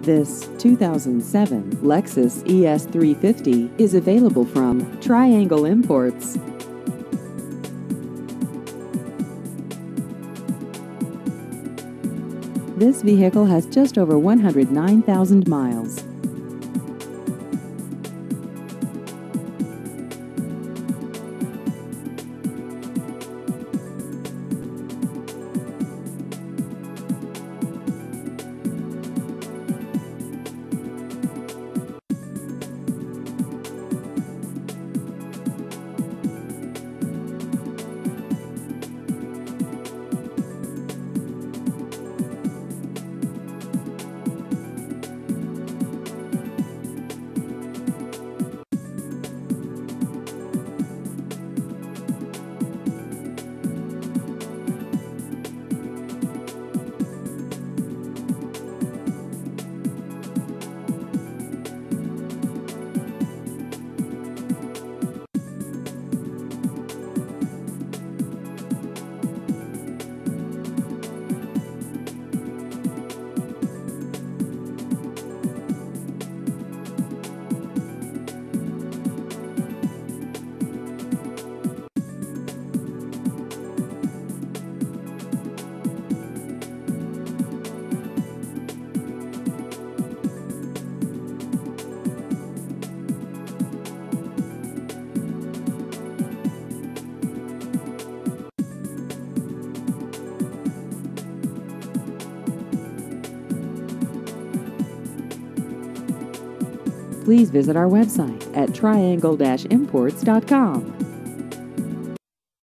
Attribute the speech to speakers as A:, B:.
A: This 2007 Lexus ES350 is available from Triangle Imports. This vehicle has just over 109,000 miles. Please visit our website at triangle-imports.com.